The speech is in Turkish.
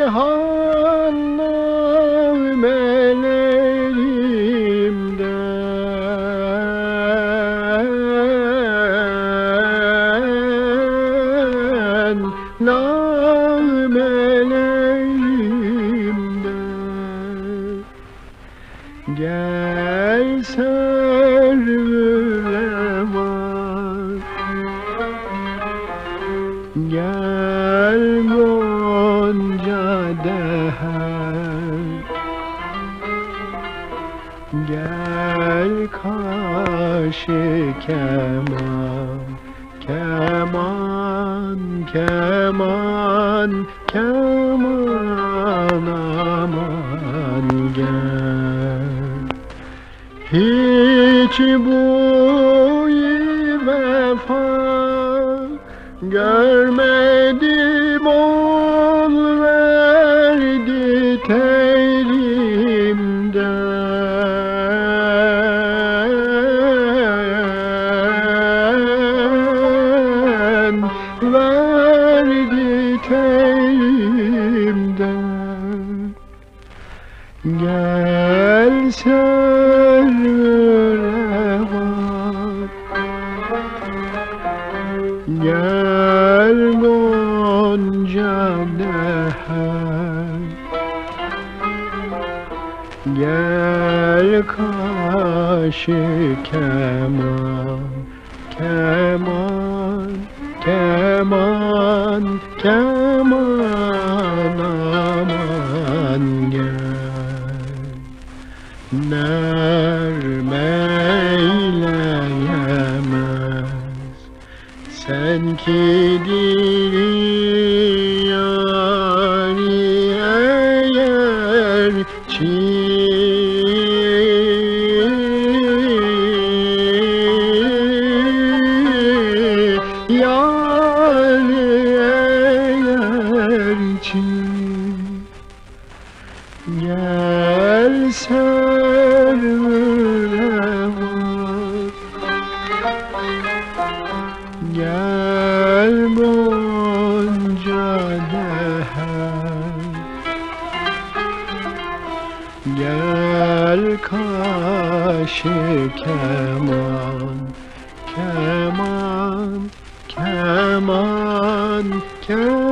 cihan nağmelerimden, nağmelerimden. Gel serüleman, gel gonca deher, gel kaşı keman, keman, keman, keman, aman gel. Hiç bu vefa görmedim, ol verdi telimden, verdi telimden. Gel serüleman, gel gonca deher, gel kaşı keman, keman, keman, keman, aman gel. Nermeyleyemez sen ki dili yâri eğer yâri eğer gel serüleman, gel gonca deher, gel kaşı keman, keman, keman, keman.